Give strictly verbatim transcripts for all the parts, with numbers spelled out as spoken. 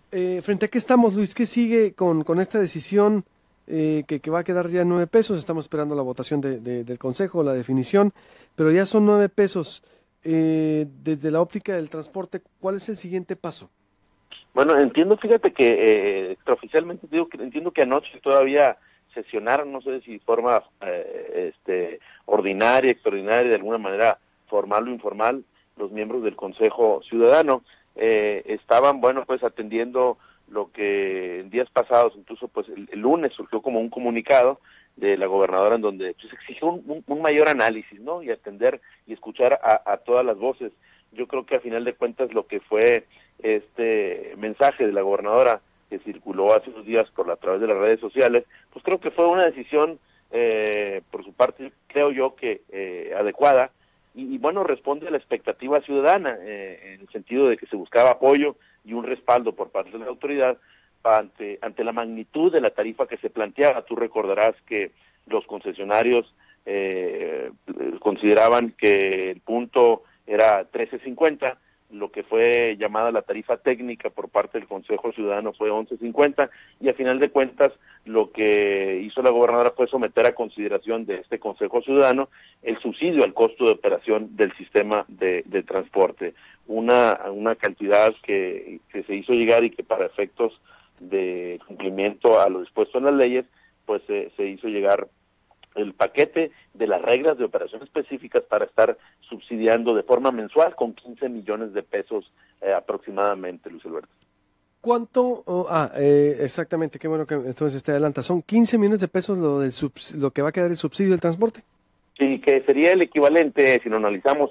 Eh, ¿frente a qué estamos, Luis? ¿Qué sigue con, con esta decisión eh, que, que va a quedar ya en nueve pesos? Estamos esperando la votación de, de- del Consejo, la definición, pero ya son nueve pesos. Eh, desde la óptica del transporte, ¿cuál es el siguiente paso? Bueno, entiendo, fíjate que eh, extraoficialmente digo que entiendo que anoche todavía sesionaron, no sé si de forma eh, este, ordinaria, extraordinaria, de alguna manera formal o informal, los miembros del Consejo Ciudadano eh, estaban, bueno, pues atendiendo lo que en días pasados, incluso pues el, el lunes surgió como un comunicado de la gobernadora en donde pues, exigió un, un, un mayor análisis, ¿no? Y atender y escuchar a, a todas las voces. Yo creo que a final de cuentas lo que fue este mensaje de la gobernadora que circuló hace unos días por la, a través de las redes sociales, pues creo que fue una decisión, eh, por su parte, creo yo que eh, adecuada, y, y bueno, responde a la expectativa ciudadana, eh, en el sentido de que se buscaba apoyo y un respaldo por parte de la autoridad ante, ante la magnitud de la tarifa que se planteaba. Tú recordarás que los concesionarios eh, consideraban que el punto era trece cincuenta, lo que fue llamada la tarifa técnica por parte del Consejo Ciudadano fue once cincuenta, y a final de cuentas lo que hizo la gobernadora fue someter a consideración de este Consejo Ciudadano el subsidio al costo de operación del sistema de, de transporte, una, una cantidad que, que se hizo llegar y que para efectos de cumplimiento a lo dispuesto en las leyes, pues eh, se hizo llegar el paquete de las reglas de operación específicas para estar subsidiando de forma mensual con quince millones de pesos eh, aproximadamente, Luis Alberto. ¿Cuánto? Oh, ah, eh, exactamente, qué bueno que entonces te adelanta. ¿Son quince millones de pesos lo, del subs- lo que va a quedar el subsidio del transporte? Sí, que sería el equivalente, si lo analizamos,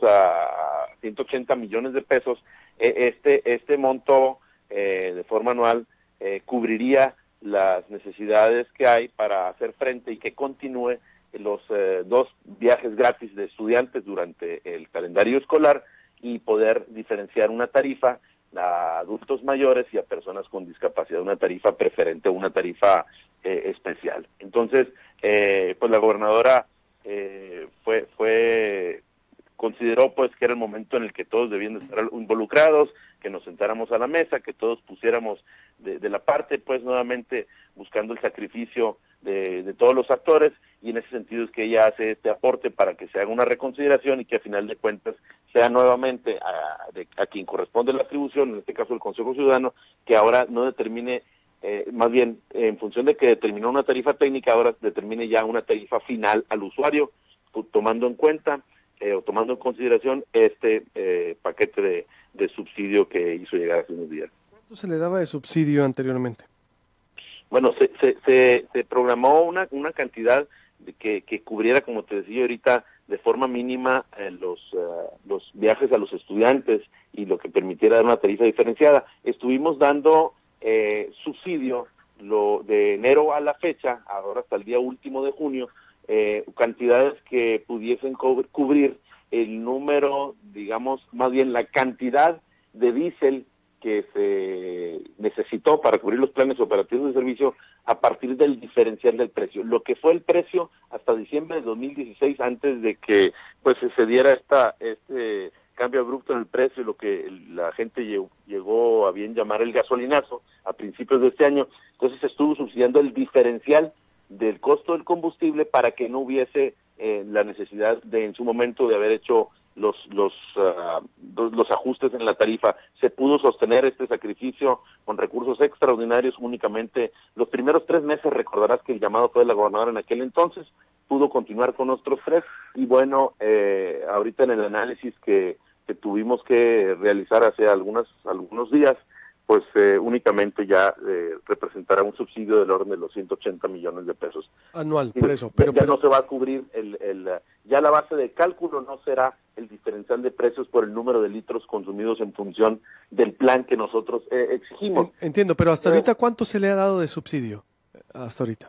a ciento ochenta millones de pesos. eh, este, este monto eh, de forma anual eh, cubriría las necesidades que hay para hacer frente y que continúe los eh, dos viajes gratis de estudiantes durante el calendario escolar y poder diferenciar una tarifa a adultos mayores y a personas con discapacidad, una tarifa preferente o una tarifa eh, especial. Entonces, eh, pues la gobernadora eh, fue fue consideró pues que era el momento en el que todos debían estar involucrados, que nos sentáramos a la mesa, que todos pusiéramos de, de la parte, pues nuevamente buscando el sacrificio de, de todos los actores, y en ese sentido es que ella hace este aporte para que se haga una reconsideración y que a final de cuentas sea nuevamente a, de, a quien corresponde la atribución, en este caso el Consejo Ciudadano, que ahora no determine, eh, más bien en función de que determinó una tarifa técnica, ahora determine ya una tarifa final al usuario, tomando en cuenta eh, o tomando en consideración este eh, paquete de, de subsidio que hizo llegar hace unos días. ¿Cuánto se le daba de subsidio anteriormente? Bueno, se, se, se, se programó una, una cantidad de que, que cubriera, como te decía ahorita, de forma mínima eh, los, uh, los viajes a los estudiantes y lo que permitiera dar una tarifa diferenciada. Estuvimos dando eh, subsidio lo de enero a la fecha, ahora hasta el día último de junio, eh, cantidades que pudiesen co- cubrir el número, digamos, más bien la cantidad de diésel que se necesitó para cubrir los planes operativos de servicio a partir del diferencial del precio. Lo que fue el precio hasta diciembre de dos mil dieciséis, antes de que pues se diera esta este cambio abrupto en el precio, lo que la gente llegó, llegó a bien llamar el gasolinazo a principios de este año. Entonces se estuvo subsidiando el diferencial del costo del combustible para que no hubiese eh, la necesidad de en su momento de haber hecho los los uh, los ajustes en la tarifa. Se pudo sostener este sacrificio con recursos extraordinarios únicamente los primeros tres meses. Recordarás que el llamado fue de la gobernadora en aquel entonces, pudo continuar con otros tres, y bueno, eh, ahorita en el análisis que, que tuvimos que realizar hace algunas algunos días, pues eh, únicamente ya eh, representará un subsidio del orden de los ciento ochenta millones de pesos. Anual, Y por eso, ya, pero, ya no pero se va a cubrir, el, el ya la base de cálculo no será el diferencial de precios por el número de litros consumidos en función del plan que nosotros eh, exigimos. en- entiendo, pero hasta Eh, ahorita, ¿cuánto se le ha dado de subsidio? Hasta ahorita.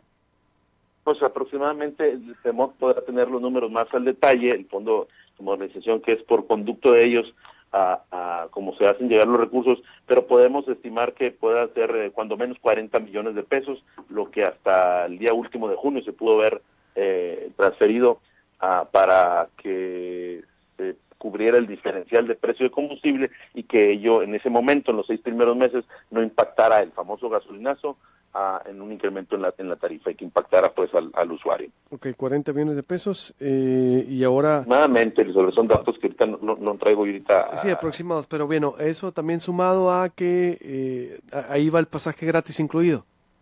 pues aproximadamente el CEMOC podrá tener los números más al detalle, el fondo de modernización, que es por conducto de ellos a, a cómo se hacen llegar los recursos, pero podemos estimar que pueda ser eh, cuando menos cuarenta millones de pesos, lo que hasta el día último de junio se pudo ver eh, transferido uh, para que se cubriera el diferencial de precio de combustible y que ello en ese momento, en los seis primeros meses, no impactara el famoso gasolinazo a, en un incremento en la, en la tarifa y que impactara pues al, al usuario. Ok, cuarenta millones de pesos eh, y ahora... Aproximadamente, sobre son datos que ahorita no, no, no traigo ahorita. Sí, aproximados, pero bueno, eso también sumado a que eh, ahí va el pasaje gratis incluido.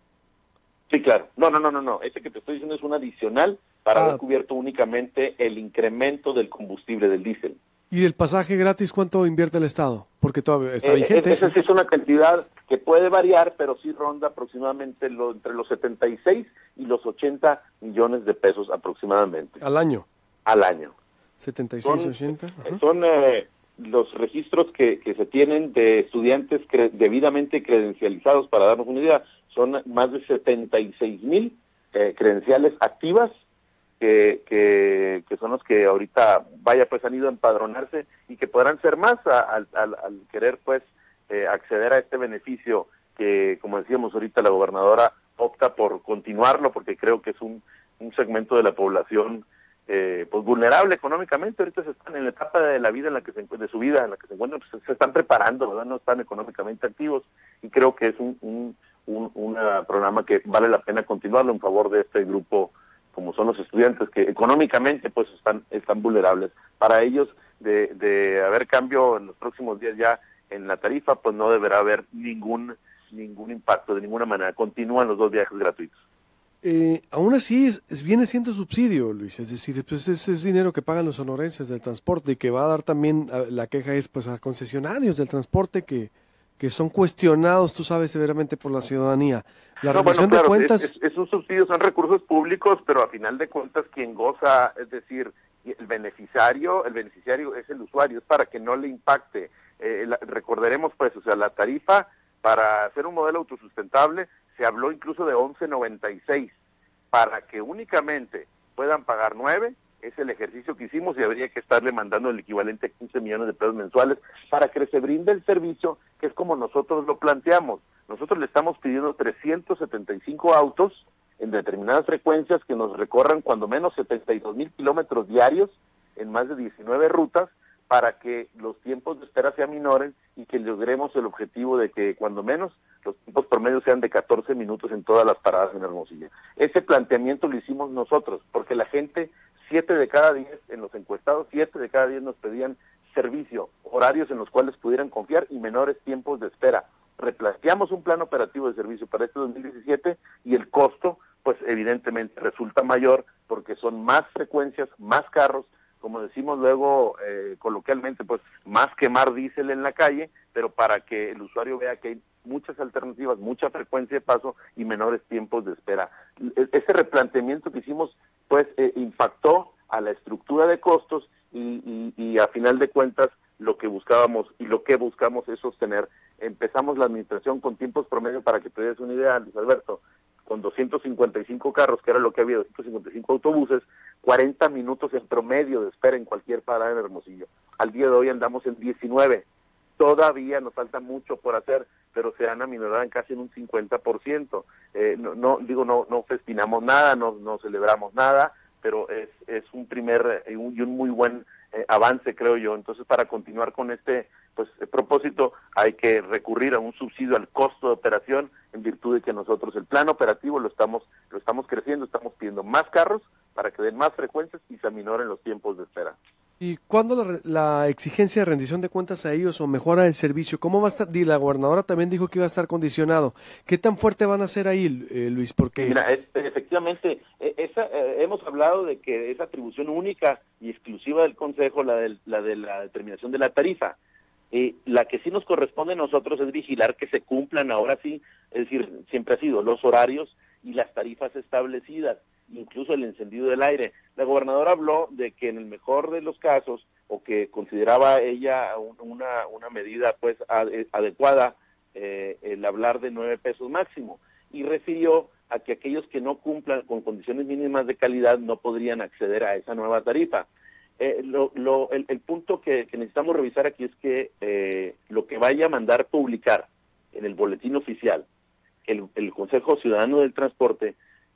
Sí, claro. No, no, no, no, no. Ese que te estoy diciendo es un adicional para Ah. haber cubierto únicamente el incremento del combustible, del diésel. ¿Y del pasaje gratis cuánto invierte el Estado? Porque todavía está Eh, vigente. Esa sí es una cantidad que puede variar, pero sí ronda aproximadamente lo, entre los setenta y seis y los ochenta millones de pesos aproximadamente. Al año. Al año. setenta y seis, Son, ochenta. Ajá. son eh, los registros que, que se tienen de estudiantes cre debidamente credencializados, para darnos una idea. Son más de setenta y seis mil eh, credenciales activas que, que, que son los que ahorita, vaya, pues han ido a empadronarse y que podrán ser más al al querer, pues, eh, acceder a este beneficio que, como decíamos ahorita, la gobernadora opta por continuarlo porque creo que es un, un segmento de la población eh, pues vulnerable económicamente. Ahorita se están en la etapa de la vida en la que se de su vida en la que se encuentran, pues, se están preparando, ¿verdad? No están económicamente activos y creo que es un, un, un una programa que vale la pena continuarlo en favor de este grupo, como son los estudiantes que económicamente pues están están vulnerables. Para ellos, de, de haber cambio en los próximos días ya en la tarifa, pues no deberá haber ningún ningún impacto de ninguna manera. Continúan los dos viajes gratuitos. Eh, aún así, es, es, viene siendo subsidio, Luis, es decir, pues ese es dinero que pagan los sonorenses del transporte y que va a dar también, a, la queja es pues a concesionarios del transporte que, que son cuestionados, tú sabes, severamente por la ciudadanía. La no, rendición bueno, claro, de cuentas... Es, es, es un subsidio, son recursos públicos, pero a final de cuentas quien goza, es decir, el beneficiario, el beneficiario es el usuario, es para que no le impacte. Eh, la, recordaremos pues, o sea, la tarifa para hacer un modelo autosustentable se habló incluso de once noventa y seis, para que únicamente puedan pagar nueve, es el ejercicio que hicimos y habría que estarle mandando el equivalente a quince millones de pesos mensuales para que se brinde el servicio, que es como nosotros lo planteamos. Nosotros le estamos pidiendo trescientos setenta y cinco autos en determinadas frecuencias que nos recorran cuando menos setenta y dos mil kilómetros diarios en más de diecinueve rutas, para que los tiempos de espera sean menores y que logremos el objetivo de que cuando menos los tiempos promedios sean de catorce minutos en todas las paradas en Hermosillo. Ese planteamiento lo hicimos nosotros, porque la gente, siete de cada diez en los encuestados, siete de cada diez nos pedían servicio, horarios en los cuales pudieran confiar y menores tiempos de espera. Replanteamos un plan operativo de servicio para este dos mil diecisiete y el costo, pues evidentemente resulta mayor porque son más frecuencias, más carros, como decimos luego eh, coloquialmente, pues más quemar diésel en la calle, pero para que el usuario vea que hay muchas alternativas, mucha frecuencia de paso y menores tiempos de espera. Ese replanteamiento que hicimos, pues eh, impactó a la estructura de costos y, y, y a final de cuentas lo que buscábamos y lo que buscamos es sostener. Empezamos la administración con tiempos promedio, para que te des una idea, Luis Alberto, con doscientos cincuenta y cinco carros, que era lo que había, doscientos cincuenta y cinco autobuses, cuarenta minutos en promedio de espera en cualquier parada en Hermosillo. Al día de hoy andamos en diecinueve. Todavía nos falta mucho por hacer, pero se han aminorado en casi en un cincuenta por ciento. Eh, no, no, digo, no, no festinamos nada, no, no celebramos nada, pero es, es un primer y un, y un muy buen eh, avance, creo yo. Entonces, para continuar con este pues eh, propósito, hay que recurrir a un subsidio al costo de operación, en virtud de que nosotros el plan operativo lo estamos lo estamos creciendo, estamos pidiendo más carros para que den más frecuencias y se aminoren los tiempos de espera. ¿Y cuándo la, la exigencia de rendición de cuentas a ellos o mejora del servicio? ¿Cómo va a estar? Y la gobernadora también dijo que iba a estar condicionado. ¿Qué tan fuerte van a ser ahí, eh, Luis? Porque Mira, es, efectivamente, esa, eh, hemos hablado de que es atribución única y exclusiva del Consejo la de la, de la determinación de la tarifa. Eh, la que sí nos corresponde a nosotros es vigilar que se cumplan ahora sí, es decir, siempre ha sido los horarios y las tarifas establecidas, incluso el encendido del aire. La gobernadora habló de que en el mejor de los casos, o que consideraba ella un, una, una medida pues ad, adecuada, eh, el hablar de nueve pesos máximo, y refirió a que aquellos que no cumplan con condiciones mínimas de calidad no podrían acceder a esa nueva tarifa. Eh, lo, lo, el, el punto que, que necesitamos revisar aquí es que eh, lo que vaya a mandar publicar en el boletín oficial el, el Consejo Ciudadano del Transporte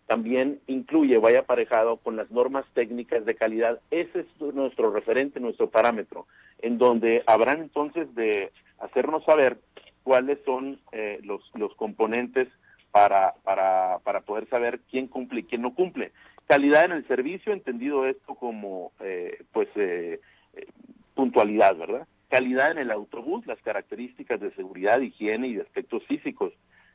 también incluye, vaya aparejado con las normas técnicas de calidad. Ese es nuestro referente, nuestro parámetro, en donde habrán entonces de hacernos saber cuáles son eh, los, los componentes para, para, para poder saber quién cumple y quién no cumple. Calidad en el servicio, entendido esto como eh, pues eh, eh, puntualidad, ¿verdad? Calidad en el autobús, las características de seguridad, higiene y de aspectos físicos.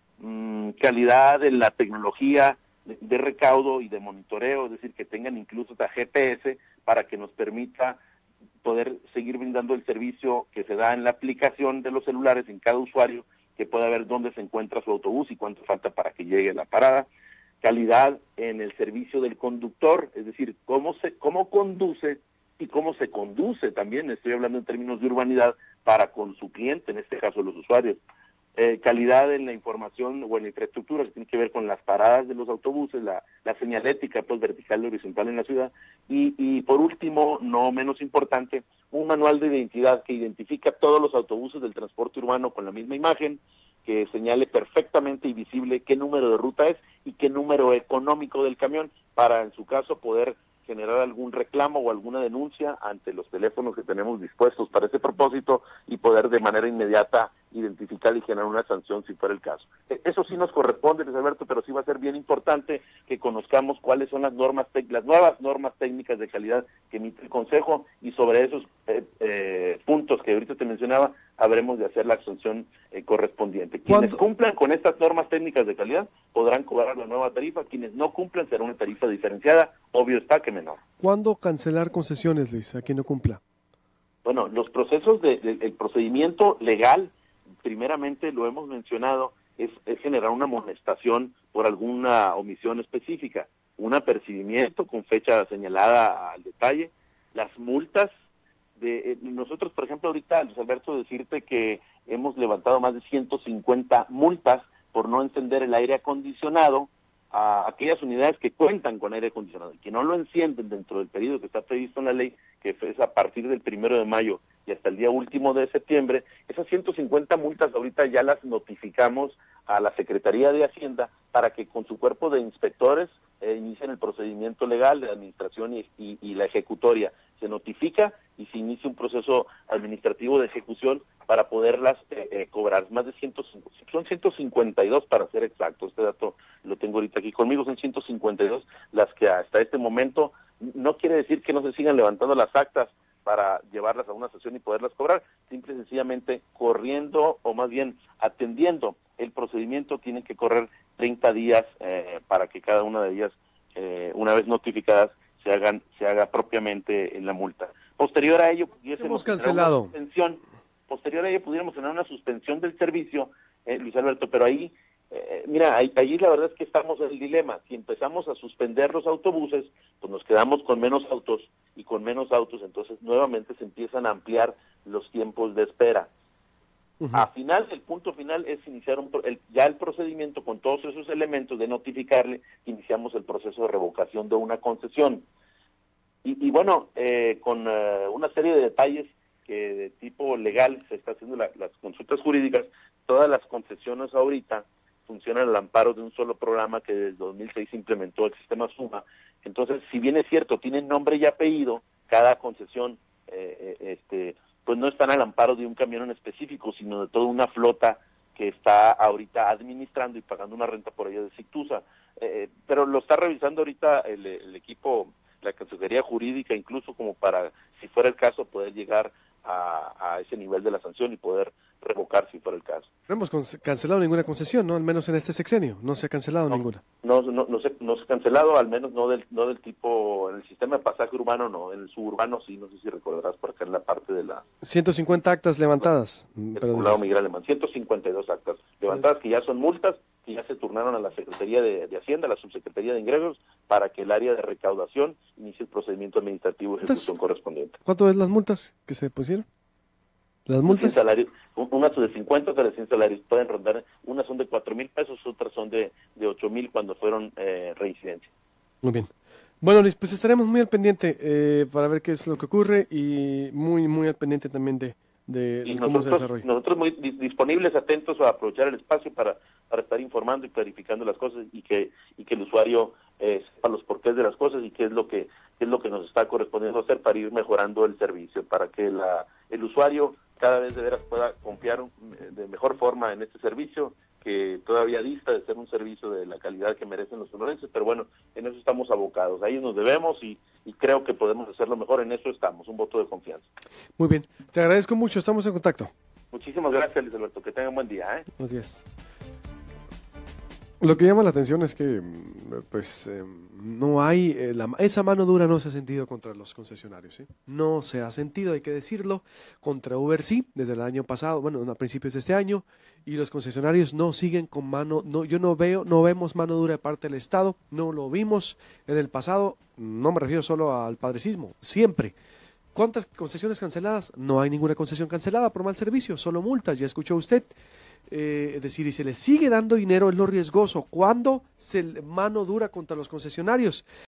Mm, calidad en la tecnología de, de recaudo y de monitoreo, es decir, que tengan incluso hasta G P S para que nos permita poder seguir brindando el servicio que se da en la aplicación de los celulares en cada usuario, que pueda ver dónde se encuentra su autobús y cuánto falta para que llegue a la parada. Calidad en el servicio del conductor, es decir, cómo se cómo conduce y cómo se conduce también, estoy hablando en términos de urbanidad, para con su cliente, en este caso los usuarios. Eh, calidad en la información o en la infraestructura que tiene que ver con las paradas de los autobuses, la, la señalética pues vertical y horizontal en la ciudad, y, y por último, no menos importante, un manual de identidad que identifica todos los autobuses del transporte urbano con la misma imagen, que señale perfectamente y visible qué número de ruta es y qué número económico del camión, para en su caso poder generar algún reclamo o alguna denuncia ante los teléfonos que tenemos dispuestos para ese propósito y poder de manera inmediata identificar y generar una sanción si fuera el caso. Eso sí nos corresponde, Luis Alberto, pero sí va a ser bien importante que conozcamos cuáles son las normas, las nuevas normas técnicas de calidad que emite el Consejo, y sobre esos eh, eh, puntos que ahorita te mencionaba, habremos de hacer la sanción eh, correspondiente. Quienes ¿Cuándo? cumplan con estas normas técnicas de calidad podrán cobrar la nueva tarifa, quienes no cumplan será una tarifa diferenciada, obvio está que menor. ¿Cuándo cancelar concesiones, Luis, a quien no cumpla? Bueno, los procesos de, de, el procedimiento legal, primeramente lo hemos mencionado, es, es generar una amonestación por alguna omisión específica, un apercibimiento con fecha señalada al detalle, las multas. De, eh, nosotros, por ejemplo, ahorita, Luis Alberto, decirte que hemos levantado más de ciento cincuenta multas por no encender el aire acondicionado a aquellas unidades que cuentan con aire acondicionado y que no lo encienden dentro del periodo que está previsto en la ley, que es a partir del primero de mayo y hasta el día último de septiembre. Esas ciento cincuenta multas ahorita ya las notificamos a la Secretaría de Hacienda para que con su cuerpo de inspectores eh, inicien el procedimiento legal de administración y, y, y la ejecutoria. Se notifica y se inicia un proceso administrativo de ejecución para poderlas eh, eh, cobrar. Más de ciento cinco, son ciento cincuenta y dos para ser exacto, este dato lo tengo ahorita aquí conmigo, son ciento cincuenta y dos las que hasta este momento. No quiere decir que no se sigan levantando las actas para llevarlas a una sesión y poderlas cobrar, simple y sencillamente corriendo, o más bien atendiendo el procedimiento, tienen que correr treinta días eh, para que cada una de ellas, eh, una vez notificadas, se hagan se haga propiamente en la multa. Posterior a ello, hemos cancelado. Una suspensión, posterior a ello pudiéramos tener una suspensión del servicio, eh, Luis Alberto, pero ahí, eh, mira, ahí, ahí la verdad es que estamos en el dilema. Si empezamos a suspender los autobuses, pues nos quedamos con menos autos, y con menos autos, entonces nuevamente se empiezan a ampliar los tiempos de espera. Uh-huh. A final, el punto final es iniciar un, el, ya el procedimiento con todos esos elementos de notificarle, iniciamos el proceso de revocación de una concesión. Y, y bueno, eh, con uh, una serie de detalles que de tipo legal se está haciendo la, las consultas jurídicas, todas las concesiones ahorita funcionan al amparo de un solo programa que desde dos mil seis implementó el sistema SUMA. Entonces, si bien es cierto, tienen nombre y apellido, cada concesión, eh, este, pues no están al amparo de un camión en específico, sino de toda una flota que está ahorita administrando y pagando una renta por ello de Sictusa. Eh, pero lo está revisando ahorita el, el equipo, la Consejería Jurídica, incluso como para, si fuera el caso, poder llegar a, a ese nivel de la sanción y poder revocar si fuera el caso. No hemos cancelado ninguna concesión, ¿no? Al menos en este sexenio, no se ha cancelado no, ninguna. No, no, no, se, no se ha cancelado, al menos no del, no del tipo, en el sistema de pasaje urbano no, en el suburbano sí, no sé si recordarás por acá en la parte de la... ciento cincuenta actas levantadas. El pero poblado Miguel Alemán, ciento cincuenta y dos actas levantadas que ya son multas, que ya se turnaron a la Secretaría de, de Hacienda, a la Subsecretaría de Ingresos, para que el área de recaudación inicie el procedimiento administrativo de ejecución correspondiente. ¿Cuánto es las multas que se pusieron? ¿Las multas? Salarios, unas de cincuenta, otras de cien salarios, pueden rondar, unas son de cuatro mil pesos, otras son de, de ocho mil cuando fueron eh, reincidencia. Muy bien. Bueno, Luis, pues estaremos muy al pendiente eh, para ver qué es lo que ocurre y muy, muy al pendiente también de, de, y de cómo se nosotros, desarrolla. nosotros muy disponibles, atentos a aprovechar el espacio para, para estar informando y clarificando las cosas y que y que el usuario eh, sepa los porqués de las cosas y qué es lo que qué es lo que nos está correspondiendo hacer para ir mejorando el servicio, para que la el usuario cada vez de veras pueda confiar de mejor forma en este servicio, que todavía dista de ser un servicio de la calidad que merecen los sonorenses, pero bueno, en eso estamos abocados, ahí nos debemos y, y creo que podemos hacerlo mejor, en eso estamos, un voto de confianza. Muy bien, te agradezco mucho, estamos en contacto. Muchísimas gracias, Luis Alberto, que tengan un buen día. ¿eh? Buenos días. Lo que llama la atención es que pues eh, no hay, eh, la, esa mano dura no se ha sentido contra los concesionarios, ¿sí? No se ha sentido, hay que decirlo, contra Uber sí, desde el año pasado, bueno, a principios de este año, y los concesionarios no siguen con mano, no, yo no veo, no vemos mano dura de parte del Estado, no lo vimos en el pasado, no me refiero solo al padrecismo, siempre. ¿Cuántas concesiones canceladas? No hay ninguna concesión cancelada por mal servicio, solo multas, ya escuchó usted. Eh, es decir, y se le sigue dando dinero, es lo riesgoso. ¿Cuándo se mano dura contra los concesionarios?